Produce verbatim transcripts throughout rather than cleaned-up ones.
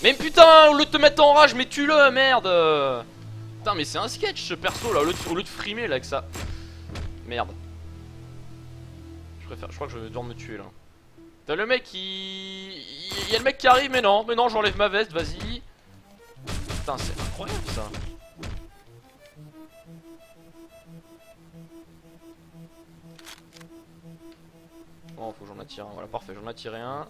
Mais putain, au lieu de te mettre en rage, mais tue-le, merde. Putain, mais c'est un sketch ce perso là, au lieu de, au lieu de frimer là que ça. Merde. Je préfère, je crois que je vais devoir me tuer là. T'as le mec qui... Il y a le mec qui arrive, mais non, mais non, j'enlève ma veste, vas-y. Putain, c'est incroyable ça. Bon, faut que j'en attire un, voilà, parfait, j'en ai tiré un.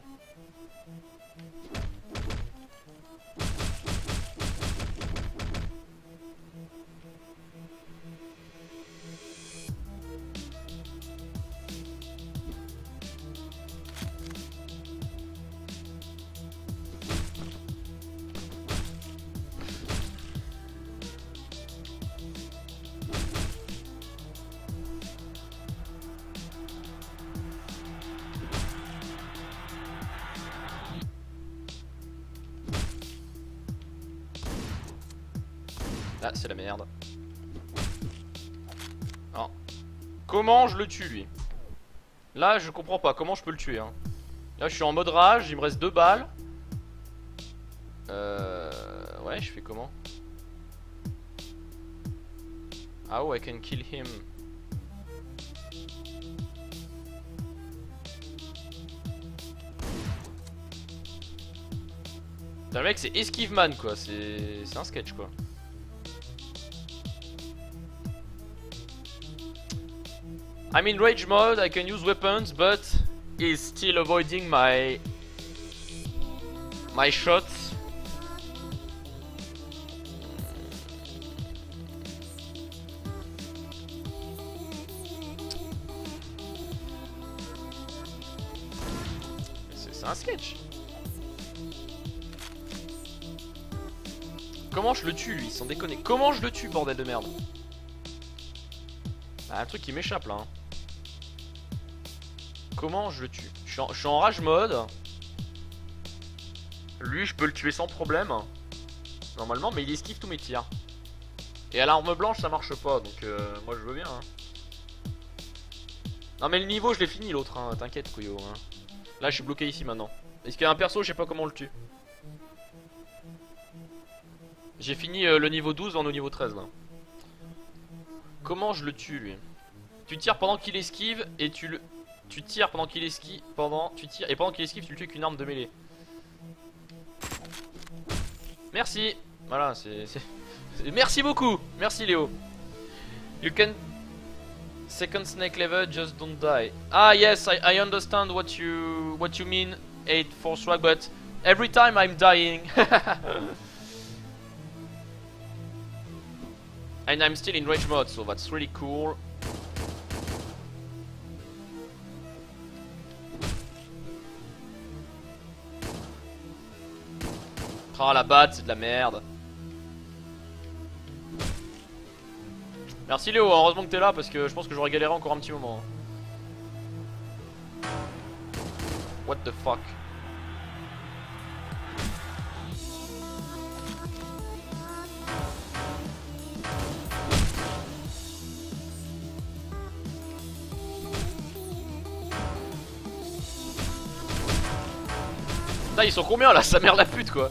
Ah, c'est la merde. Oh. Comment je le tue lui? Là je comprends pas comment je peux le tuer hein. Là je suis en mode rage, il me reste deux balles. Euh... Ouais, je fais comment? How I can kill him? Putain, le mec c'est esquive man quoi, c'est un sketch quoi. I'm in rage mode, I can use weapons, but he's still avoiding my my shots. C'est un sketch. Comment je le tue lui, sans déconner? Comment je le tue, bordel de merde? Ah, un truc qui m'échappe là hein. Comment je le tue? Je suis, en, je suis en rage mode. Lui je peux le tuer sans problème normalement, mais il esquive tous mes tirs. Et à l'arme blanche ça marche pas, donc euh, moi je veux bien hein. Non mais le niveau je l'ai fini l'autre hein, t'inquiète couillot hein. Là je suis bloqué ici maintenant. Est-ce qu'il y a un perso, je sais pas comment on le tue. J'ai fini euh, le niveau douze, on est au niveau treize là. Comment je le tue lui? Tu tires pendant qu'il esquive et tu le... Tu tires pendant qu'il esquive, pendant... Tu tires et pendant qu'il esquive tu le tues avec une arme de mêlée. Merci. Voilà, c'est... Merci beaucoup. Merci Léo. You can... Second snake level, just don't die. Ah yes, I, I understand what you... What you mean, eight for swag, but... Every time I'm dying. And I'm still in rage mode, so that's really cool. Ah la batte, c'est de la merde. Merci Léo, heureusement que t'es là parce que je pense que j'aurais galéré encore un petit moment. What the fuck? Là ils sont combien là? Sa mère la pute quoi.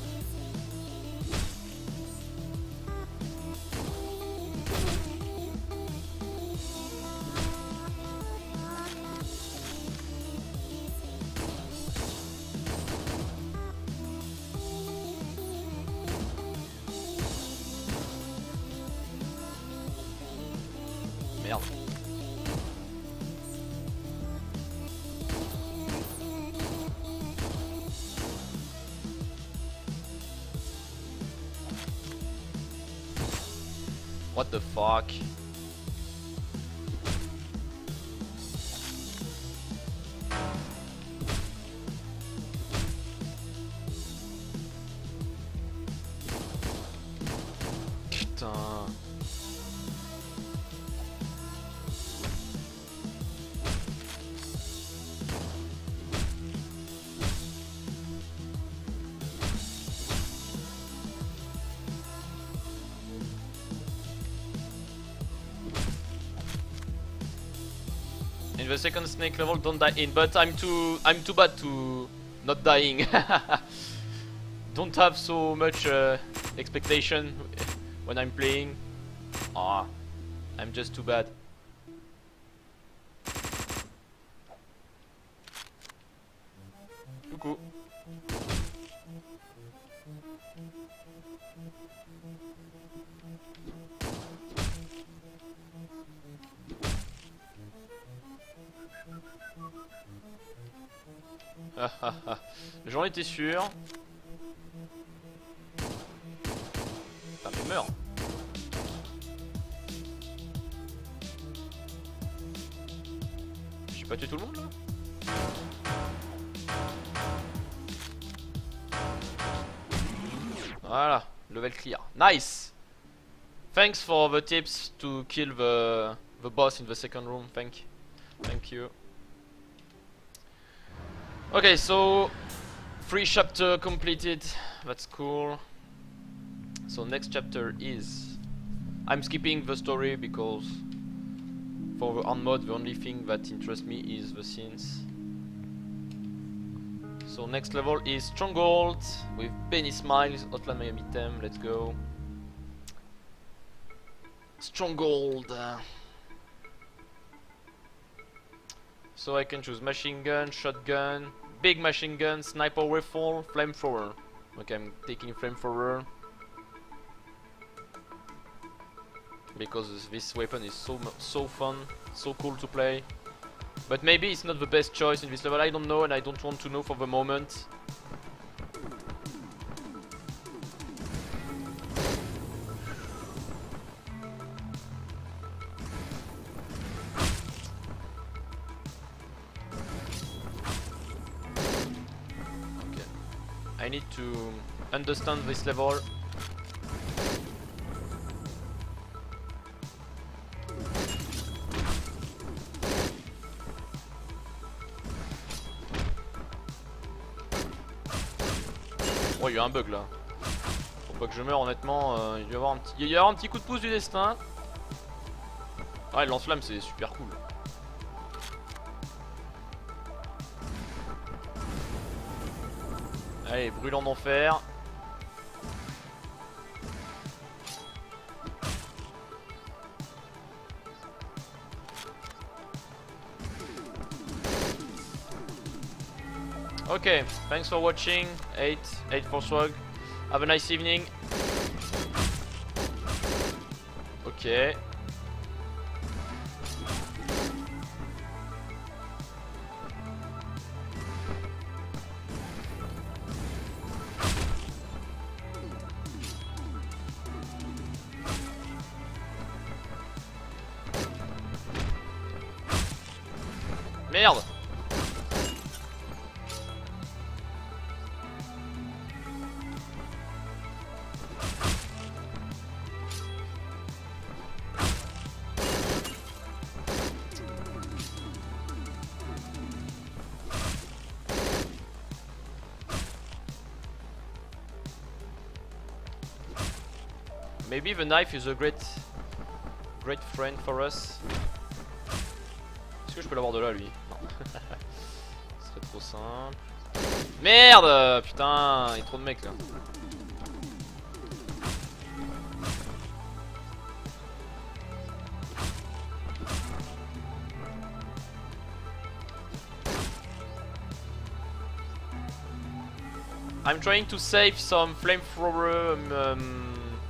Merde. What the fuck? Putain. In the second snake level, don't die in, but I'm too I'm too bad to not dying. don't have so much uh, expectation when I'm playing. Ah, I'm just too bad. Coucou. Ah ah ah. J'en étais sûr. Ah mais meurs. J'ai pas tué tout le monde là? Voilà, level clear. Nice. Thanks for the tips to kill the the boss in the second room. Thank, thank you. Okay, so three chapter completed. That's cool. So next chapter is, I'm skipping the story because for the on mode the only thing that interests me is the scenes. So next level is Stronghold with Benny Smiles, Hotline Miami theme. Let's go. Stronghold. So I can choose machine gun, shotgun, big machine gun, sniper rifle, flamethrower. Okay, I'm taking flamethrower because this weapon is so so fun, so cool to play. But maybe it's not the best choice in this level. I don't know, and I don't want to know for the moment. I need to understand this level. Oh, il y a un bug là. Faut pas que je meure honnêtement. Euh, il doit y avoir un petit, il y avoir un petit coup de pouce du destin. Ah, le lance-flamme c'est super cool. Allez, brûlant d'enfer. Okay, thanks for watching. eight, eight for swag. Have a nice evening. Okay. Merde. Maybe the knife is a great great friend for us. Est-ce que je peux l'avoir de là lui? Non. Ce serait trop simple. Merde! Putain, il y a trop de mecs là. I'm trying to save some flamethrower. Um, um,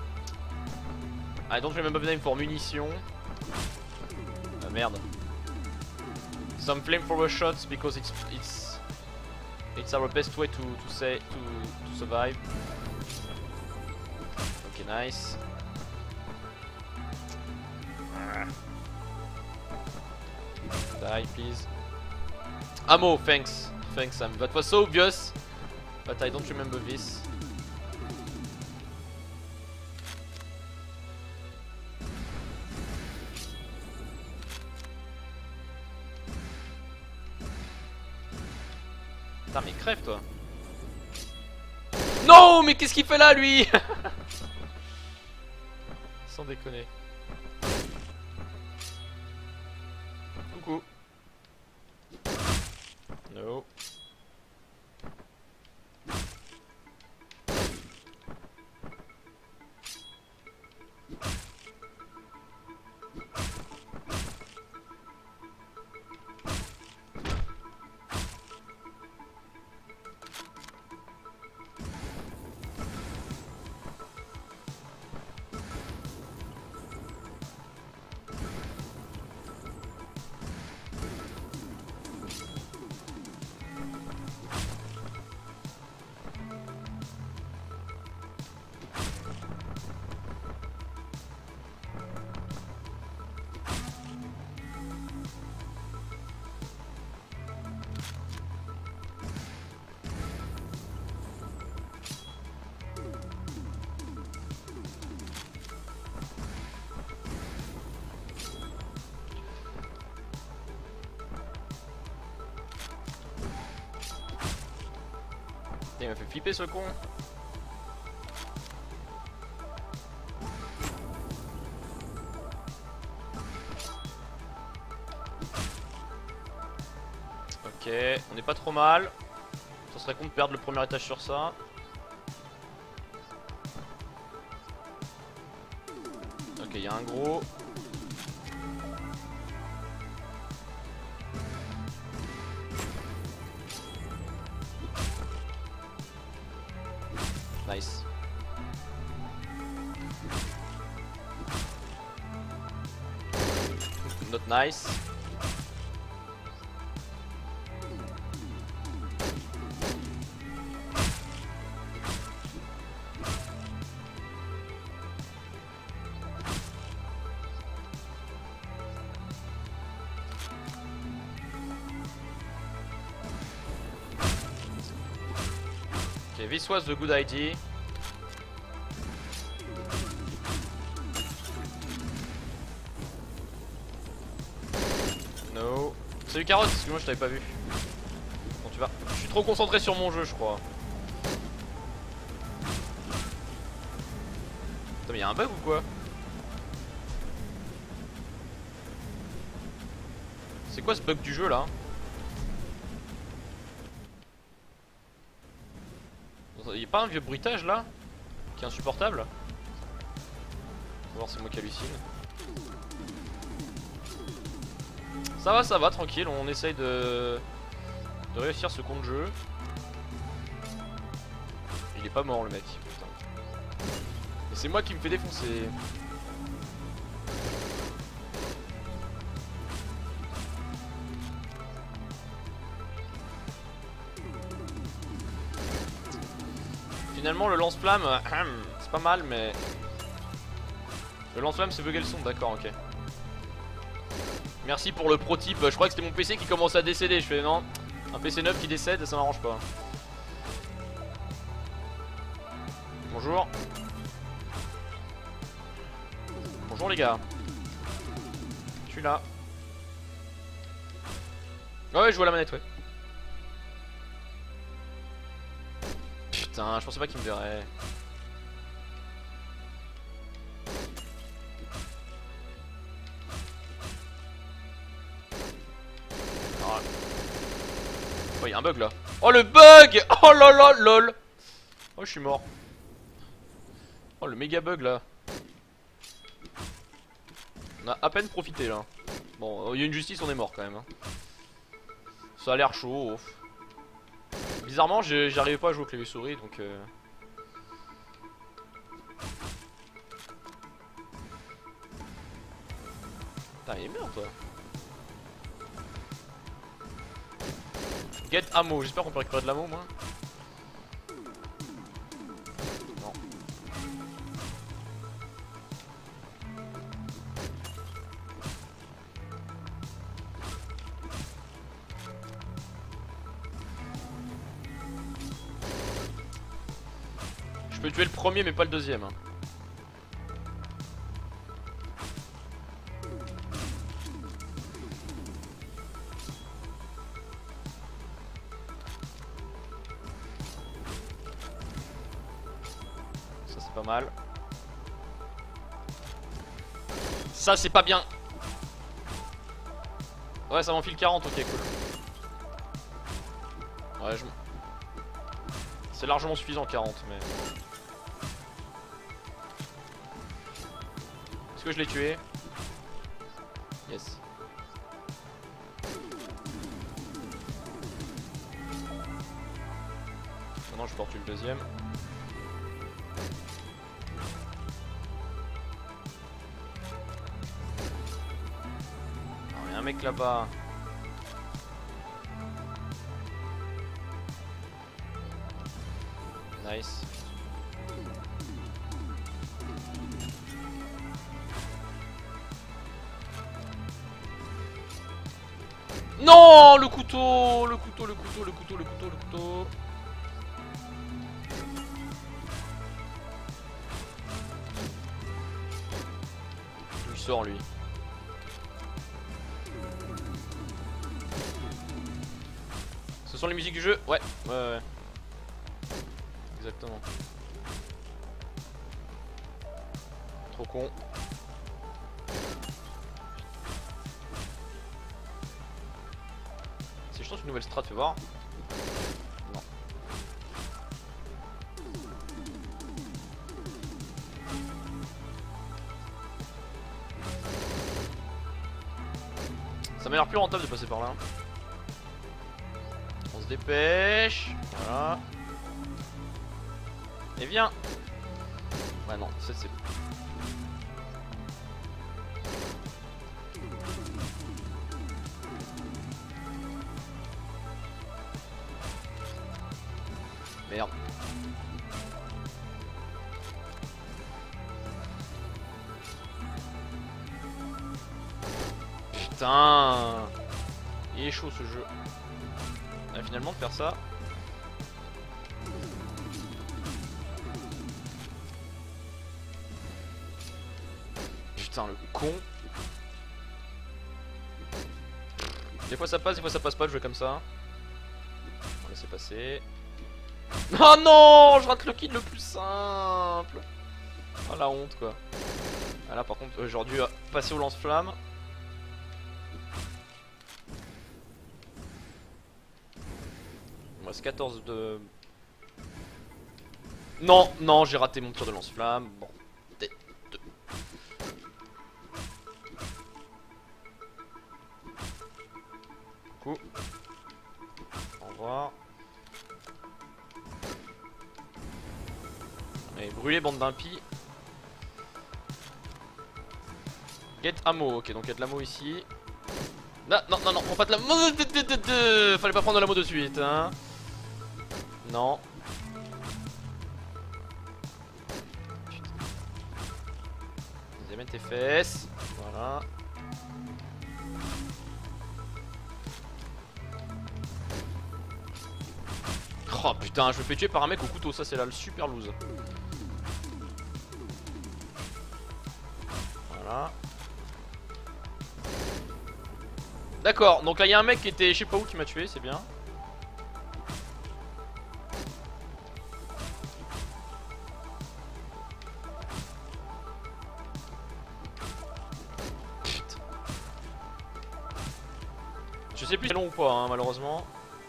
I don't remember the name for munitions. Ah merde. Some flamethrower shots because it's it's it's our best way to to say to to survive. Okay, nice. Die, please. Ammo, thanks, thanks, Sam. That was so obvious, but I don't remember this. Putain, mais crève toi. Non, mais qu'est-ce qu'il fait là lui? Sans déconner. Coucou. No. Il m'a fait flipper ce con. Ok, on n'est pas trop mal. Ça serait con de perdre le premier étage sur ça. Ok, il y a un gros. Nice. Not nice. Okay, this was the good idea. No. Salut Carotte, parce que moi je t'avais pas vu. Bon, tu vas. Je suis trop concentré sur mon jeu, je crois. Putain, mais y'a un bug ou quoi? C'est quoi ce bug du jeu là? Y'a pas un vieux bruitage là? Qui est insupportable? On va voir, c'est moi qui hallucine. Ça va, ça va, tranquille, on essaye de, de réussir ce compte jeu. Il est pas mort le mec, putain. Et c'est moi qui me fais défoncer. Finalement le lance-flamme, c'est pas mal mais... Le lance-flamme c'est bugué le son, d'accord, ok. Merci pour le pro type, je crois que c'était mon P C qui commence à décéder. Je fais non, un P C neuf qui décède ça m'arrange pas. Bonjour. Bonjour les gars. Je suis là. Ouais, je vois la manette, ouais. Putain, je pensais pas qu'il me verrait. Oh, y'a un bug là. Oh le bug. Oh là là lol. Oh je suis mort. Oh le méga bug là. On a à peine profité là. Bon, il y a une justice, on est mort quand même hein. Ça a l'air chaud. Bizarrement j'arrivais pas à jouer au clavier souris donc euh... Putain il est mort toi. Get ammo, j'espère qu'on peut récupérer de l'ammo moi. Non. Je peux tuer le premier mais pas le deuxième hein. Pas mal. Ça c'est pas bien. Ouais ça m'enfile quarante, ok cool. Ouais je... C'est largement suffisant quarante mais... Est-ce que je l'ai tué? Yes. Maintenant je peux tuer le deuxième. Un mec là-bas. Nice. Non, le couteau, le couteau, le couteau, le couteau, le couteau, le couteau. D'où il sort lui? Ce sont les musiques du jeu? Ouais, ouais, ouais. exactement. Trop con. Si je tente une nouvelle strat, fais voir. Non. Ça m'a l'air plus rentable de passer par là. On se dépêche. Voilà. Et viens. Ouais non, ça c'est... Merde. Putain. Il est chaud ce jeu. Ah, finalement de faire ça. Putain le con. Des fois ça passe, des fois ça passe pas de jouer comme ça. On va laisser passer. Oh non, je rate le kill le plus simple. Oh la honte quoi. Ah là par contre euh, j'aurais dû euh, passer au lance-flamme. Il me reste quatorze de... Non, non, j'ai raté mon tir de lance-flamme. Bon. Coup. Au revoir. Allez, brûlez bande d'impies. Get ammo, ok, donc il y a de l'ammo ici. Non, non, non, non, prends pas de l'ammo. Fallait pas prendre de l'ammo de suite, hein. Non. Vas-y, mets tes fesses. Voilà. Oh putain, je me fais tuer par un mec au couteau, ça c'est là le super lose. Voilà. D'accord, donc là il y a un mec qui était je sais pas où qui m'a tué, c'est bien. Putain. Je sais plus si c'est long ou pas, hein, malheureusement.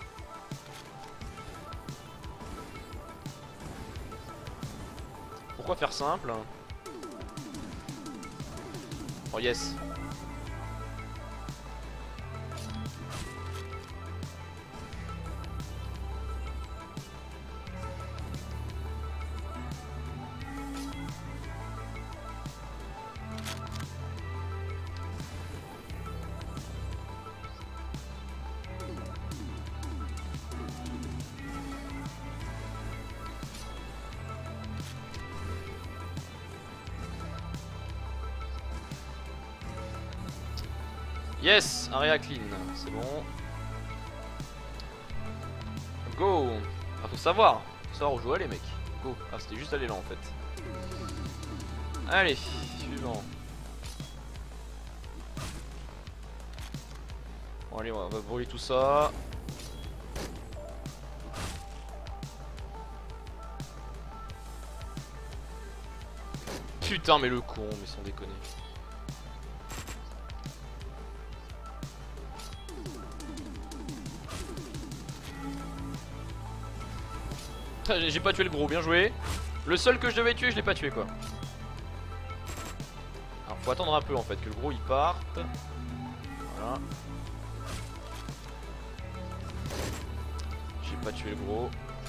Pourquoi faire simple? Oh yes. Yes, area clean, c'est bon. Go. Ah, faut savoir, faut savoir où jouer les mecs. Go. Ah, c'était juste aller là en fait. Allez, suivant. Bon allez, on va brûler tout ça. Putain mais le con, mais sans déconner. J'ai pas tué le gros, bien joué. Le seul que je devais tuer, je l'ai pas tué quoi. Alors faut attendre un peu en fait, que le gros il parte. Voilà. J'ai pas tué le gros.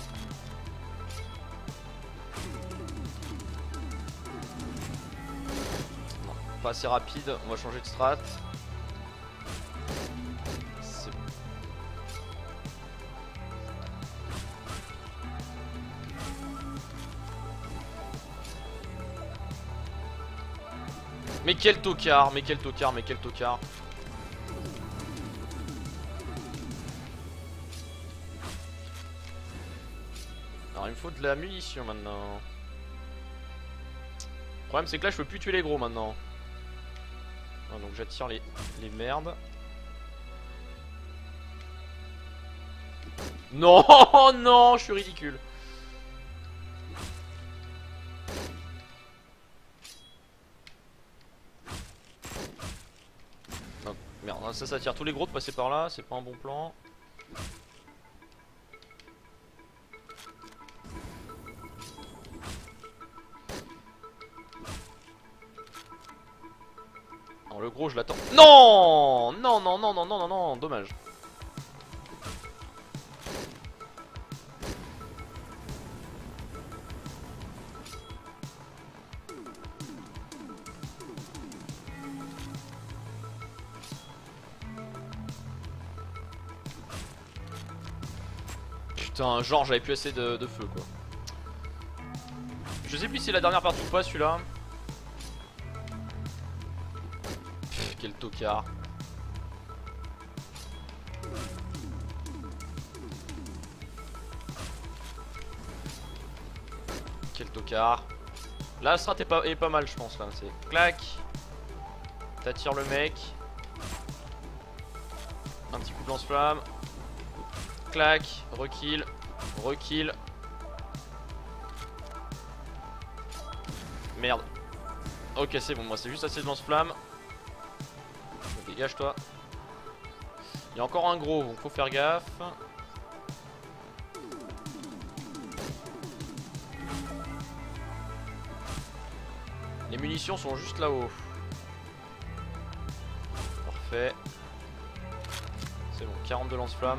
Non, pas assez rapide, on va changer de strat. Mais quel tocard, mais quel tocard, mais quel tocard. Alors il me faut de la munition maintenant. Le problème c'est que là je peux plus tuer les gros maintenant. Ah, donc j'attire les, les merdes. Non, non, je suis ridicule. Non, merde, ça, ça tire tous les gros de passer par là, c'est pas un bon plan. Non, le gros, je l'attends. Non, non, non, non, non, non, non, non, dommage. Putain, genre j'avais plus assez de, de feu quoi. Je sais plus si c'est la dernière partie ou pas celui-là. Quel tocard. Quel tocard. Là la strat est pas, est pas mal je pense là. C'est clac. T'attires le mec. Un petit coup de lance-flamme. Clac. Rekill. Rekill. Merde. Ok c'est bon, moi c'est juste assez de lance-flamme. Dégage toi. Il y a encore un gros donc faut faire gaffe. Les munitions sont juste là-haut. Parfait. C'est bon, quarante-deux lance-flammes.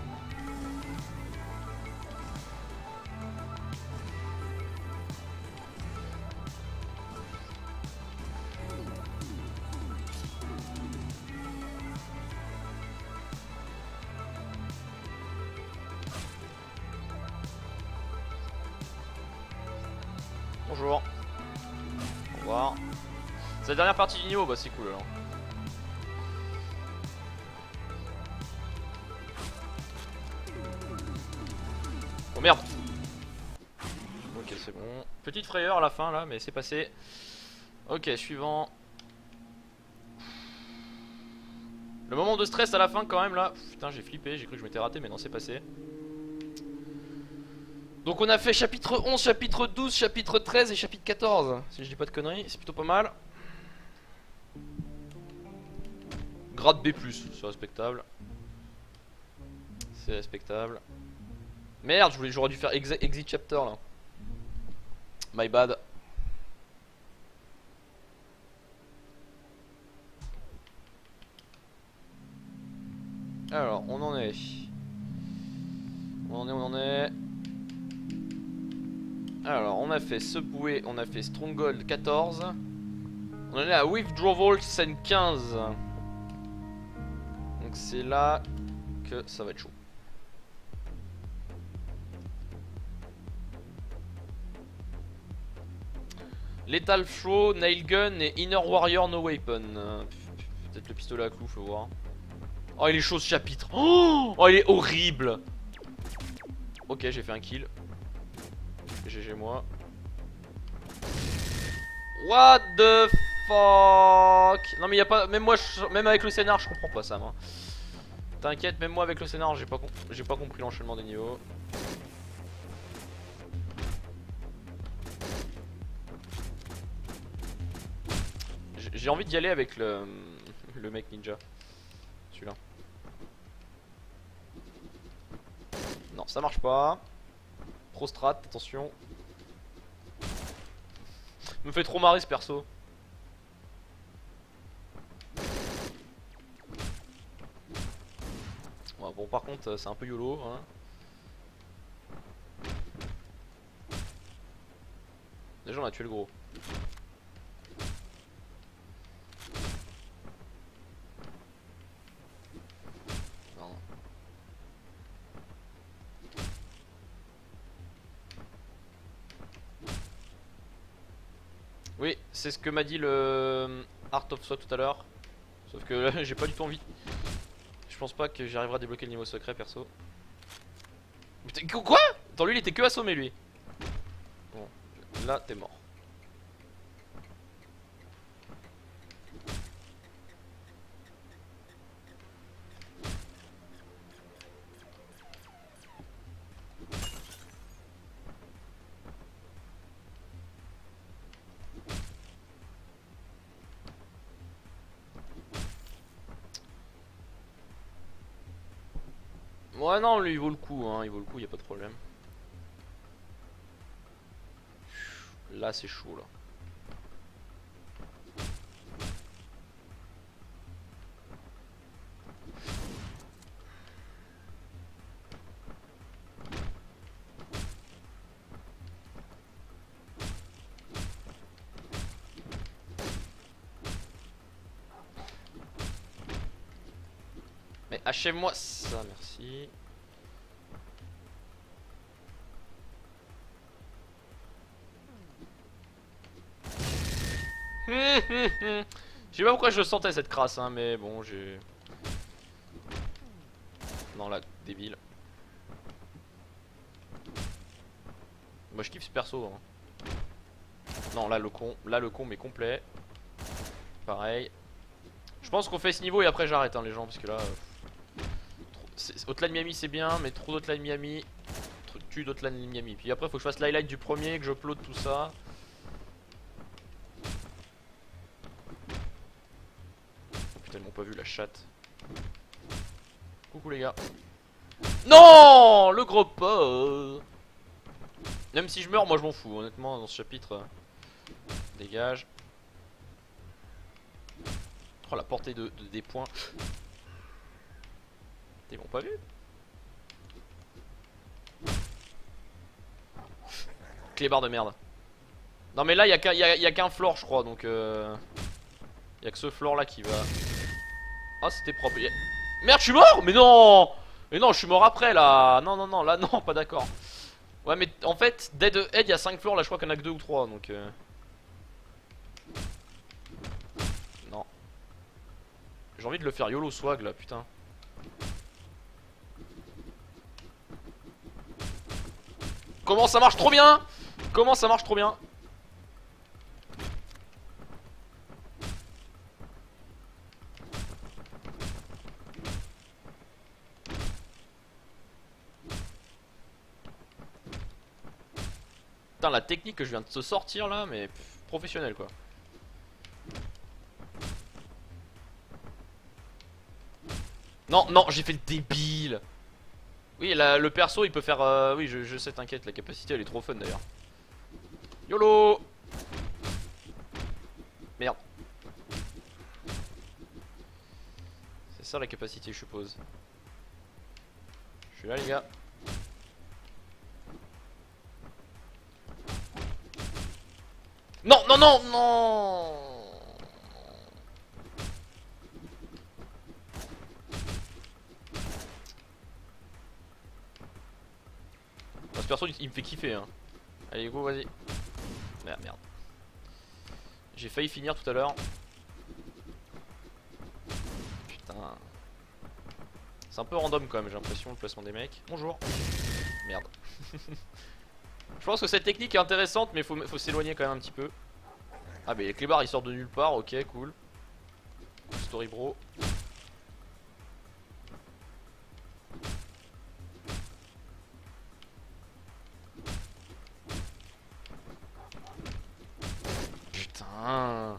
Bonjour. Au revoir. C'est la dernière partie du niveau, bah c'est cool alors. Oh merde. Ok c'est bon. Petite frayeur à la fin là, mais c'est passé. Ok, suivant. Le moment de stress à la fin quand même là. Putain j'ai flippé, j'ai cru que je m'étais raté mais non c'est passé. Donc on a fait chapitre onze, chapitre douze, chapitre treize et chapitre quatorze. Si je dis pas de conneries, c'est plutôt pas mal. Grade B plus, c'est respectable. C'est respectable. Merde, j'aurais dû faire exit, exit chapter là. My bad. Alors, on en est. On en est, on en est. Alors, on a fait Subway, on a fait Stronghold quatorze. On en est à Withdrawal scène quinze. Donc c'est là que ça va être chaud. Lethal Throw, Nail Gun et Inner Warrior No Weapon. Peut-être le pistolet à clous, faut voir. Oh, il est chaud ce chapitre. Oh, oh il est horrible. Ok, j'ai fait un kill. G G moi. What the fuck. Non mais y a pas. Même moi, je... même avec le scénar, je comprends pas ça, moi. T'inquiète, même moi avec le scénar, j'ai pas, comp... j'ai pas compris l'enchaînement des niveaux. J'ai envie d'y aller avec le, le mec ninja. Celui-là. Non, ça marche pas. Prostrat, attention. Me fait trop marrer ce perso. Ouais, bon, par contre, c'est un peu YOLO. Hein. Déjà, on a tué le gros. Oui, c'est ce que m'a dit le Art of Sword tout à l'heure. Sauf que là, j'ai pas du tout envie. Je pense pas que j'arriverai à débloquer le niveau secret perso. Quoi? Attends, lui il était que assommé lui. Bon, là t'es mort. Ouais non lui il vaut le coup hein, il vaut le coup, y a pas de problème. Là c'est chaud là. Mais achève-moi ça, merci. Je sais pas pourquoi je sentais cette crasse, hein, mais bon, j'ai. Non, là, débile. Moi, je kiffe ce perso. Hein. Non, là, le con, là, le con, mais complet. Pareil. Je pense qu'on fait ce niveau et après j'arrête, hein, les gens, parce que là. Euh, Hotline Miami, c'est bien, mais trop d'Hotline Miami. Tue d'Hotline Miami. Puis après, faut que je fasse l'highlight du premier, que je upload tout ça. Putain, ils m'ont pas vu la chatte. Coucou les gars. Non, le gros pot. Même si je meurs, moi je m'en fous, honnêtement, dans ce chapitre. Euh, dégage. Oh, la portée de, de des points. Ils m'ont pas vu. Clébard de merde. Non mais là, il y a qu'un floor, je crois, donc... Euh... Il y a que ce floor là qui va... Ah, c'était propre. A... Merde, je suis mort. Mais non. Mais non, je suis mort après là. Non, non, non, là non, pas d'accord. Ouais, mais en fait, Dead Head, il y a cinq floors, là je crois qu'il y en a que deux ou trois, donc... Euh... Non. J'ai envie de le faire YOLO swag là, putain. Comment ça marche trop bien. Comment ça marche trop bien. Putain, la technique que je viens de se sortir là, mais pff, professionnel quoi. Non, non, j'ai fait le débile. Oui, la, le perso il peut faire... Euh, oui, je, je sais, t'inquiète, la capacité elle est trop fun d'ailleurs. YOLO. Merde. C'est ça la capacité, je suppose. Je suis là les gars. Non, non, non, non. Ce perso il me fait kiffer hein. Allez go, vas-y. Merde, merde. J'ai failli finir tout à l'heure. Putain. C'est un peu random quand même, j'ai l'impression, le placement des mecs. Bonjour. Merde. Je pense que cette technique est intéressante, mais faut, faut s'éloigner quand même un petit peu. Ah mais les clébards ils sortent de nulle part, ok, cool. Story bro. Putain.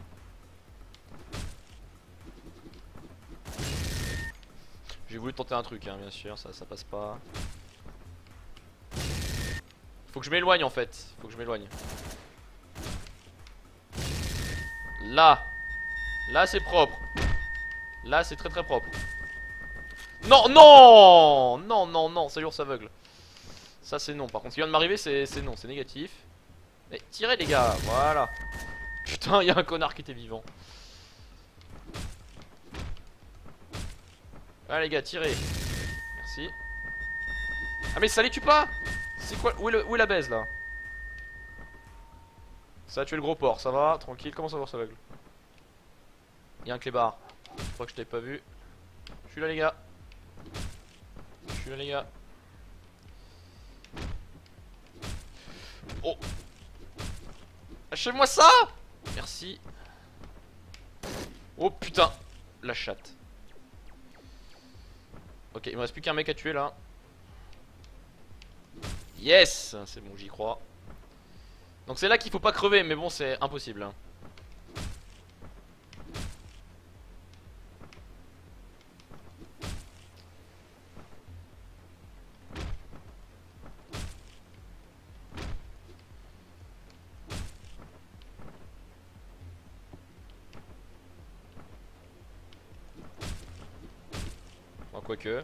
J'ai voulu tenter un truc, hein, bien sûr, ça, ça passe pas. Faut que je m'éloigne en fait, faut que je m'éloigne. Là. Là c'est propre. Là c'est très très propre. Non, non. Non, non, non, c'est l'ours aveugle. Ça c'est non, par contre ce qui vient de m'arriver c'est non, c'est négatif. Mais tirez les gars, voilà. Putain, il y a un connard qui était vivant. Allez les gars, tirez. Merci. Ah mais ça les tue pas. C'est quoi, où est, le, où est la baise là? Ça a tué le gros porc, ça va, tranquille, comment ça va ça aveugle? Il y a un clébard. Je crois que je t'avais pas vu. Je suis là les gars. Je suis là les gars. Oh. Lâchez-moi ça. Merci. Oh putain. La chatte. Ok, il me reste plus qu'un mec à tuer là. Yes. C'est bon, j'y crois. Donc c'est là qu'il faut pas crever, mais bon c'est impossible hein. quoique.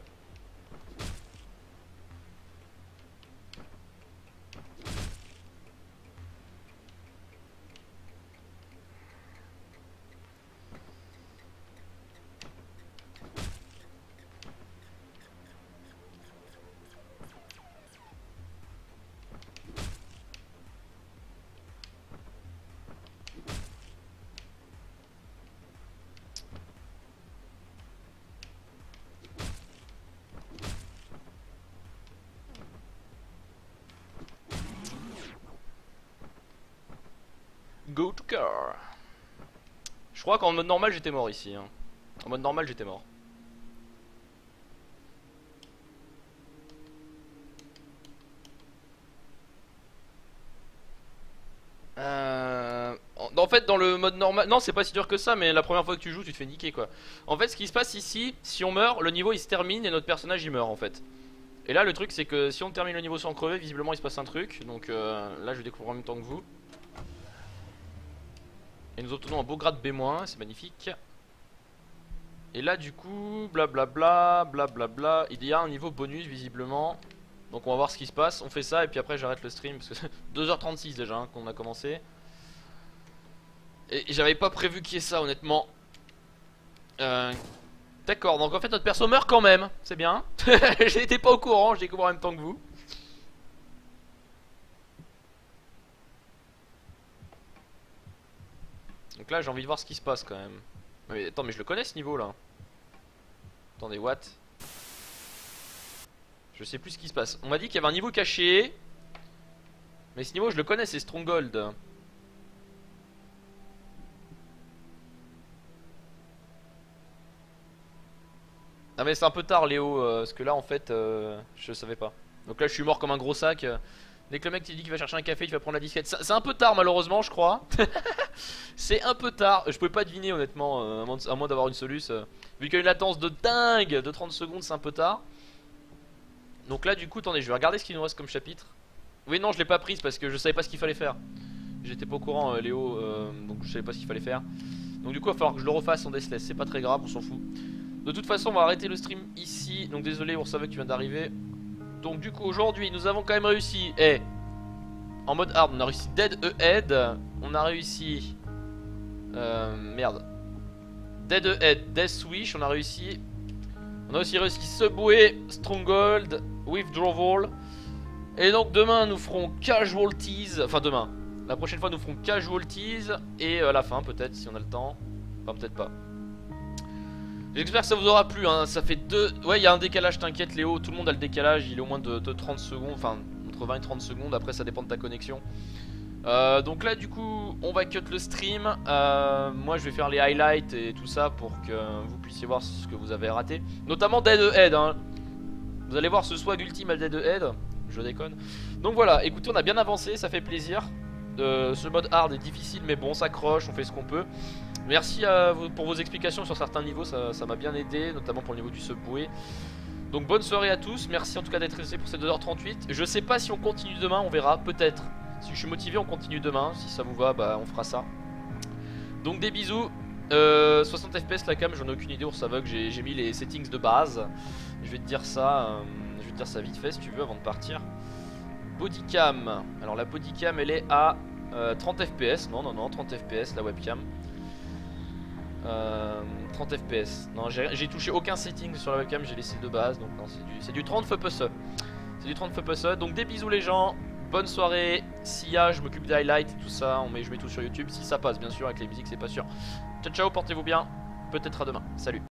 Go to car. Je crois qu'en mode normal j'étais mort ici hein. En mode normal j'étais mort. Euh... En fait dans le mode normal, non c'est pas si dur que ça, mais la première fois que tu joues tu te fais niquer quoi. En fait ce qui se passe ici, si on meurt, le niveau il se termine et notre personnage il meurt en fait. Et là le truc c'est que si on termine le niveau sans crever, visiblement il se passe un truc. Donc euh, là je vais découvrir en même temps que vous. Et nous obtenons un beau grade B-, c'est magnifique. Et là du coup, blablabla, blablabla, il y a un niveau bonus visiblement. Donc on va voir ce qui se passe, on fait ça et puis après j'arrête le stream parce que c'est deux heures trente-six déjà hein, qu'on a commencé. Et j'avais pas prévu qu'il y ait ça honnêtement. euh, D'accord, donc en fait notre perso meurt quand même, c'est bien. J'étais pas au courant, je découvre en même temps que vous. Donc là j'ai envie de voir ce qui se passe quand même. Mais attends, mais je le connais ce niveau là. Attendez, what? Je sais plus ce qui se passe. On m'a dit qu'il y avait un niveau caché. Mais ce niveau je le connais, c'est Stronghold. Ah mais c'est un peu tard Léo, euh, parce que là en fait euh, je savais pas. Donc là je suis mort comme un gros sac. Dès que le mec te dit qu'il va chercher un café, tu vas prendre la disquette. C'est un peu tard malheureusement je crois. C'est un peu tard, je pouvais pas deviner honnêtement, euh, à moins d'avoir une soluce. euh, Vu qu'il y a une latence de dingue de trente secondes, c'est un peu tard. Donc là du coup, attendez, je vais regarder ce qu'il nous reste comme chapitre. Oui non je l'ai pas prise parce que je savais pas ce qu'il fallait faire. J'étais pas au courant euh, Léo, euh, donc je savais pas ce qu'il fallait faire. Donc du coup il va falloir que je le refasse en deathless, c'est pas très grave, on s'en fout. De toute façon on va arrêter le stream ici. Donc désolé pour Saveux qui vient d'arriver. Donc du coup aujourd'hui nous avons quand même réussi. Eh hey, en mode hard on a réussi Dead Ahead. On a réussi euh, Merde Dead Ahead, Death Wish. On a réussi. On a aussi réussi Subway, Stronghold, Withdrawal. Et donc demain nous ferons Casualties. Enfin demain, la prochaine fois nous ferons Casualties. Et à la fin peut-être si on a le temps. Enfin peut-être pas. J'espère que ça vous aura plu hein. Ça fait deux... Ouais il y a un décalage, t'inquiète Léo. Tout le monde a le décalage, il est au moins de, de trente secondes. Enfin entre vingt et trente secondes, après ça dépend de ta connexion. euh, Donc là du coup on va cut le stream. euh, Moi je vais faire les highlights et tout ça pour que vous puissiez voir ce que vous avez raté. Notamment Dead Ahead hein. Vous allez voir ce swag ultime à Dead Ahead. Je déconne. Donc voilà, écoutez on a bien avancé, ça fait plaisir. euh, Ce mode hard est difficile mais bon on s'accroche, on fait ce qu'on peut. Merci à vous pour vos explications sur certains niveaux, ça m'a bien aidé, notamment pour le niveau du Subway. Donc bonne soirée à tous, merci en tout cas d'être restés pour ces deux heures trente-huit. Je sais pas si on continue demain, on verra, peut-être. Si je suis motivé on continue demain, si ça vous va bah on fera ça. Donc des bisous. euh, soixante F P S la cam, j'en ai aucune idée, ça va que j'ai mis les settings de base. Je vais te dire ça, euh, je vais te dire ça vite fait si tu veux avant de partir. Bodycam, alors la bodycam elle est à euh, trente F P S, non non non trente F P S la webcam. Euh, trente F P S. Non, j'ai touché aucun setting sur la webcam, j'ai laissé de base. Donc non, c'est du, du trente F P S. C'est du trente F P S. Donc des bisous les gens. Bonne soirée. S'il y a, je m'occupe des highlights et tout ça. On met, je mets tout sur YouTube. Si ça passe, bien sûr, avec les musiques, c'est pas sûr. Ciao, ciao, portez-vous bien. Peut-être à demain. Salut.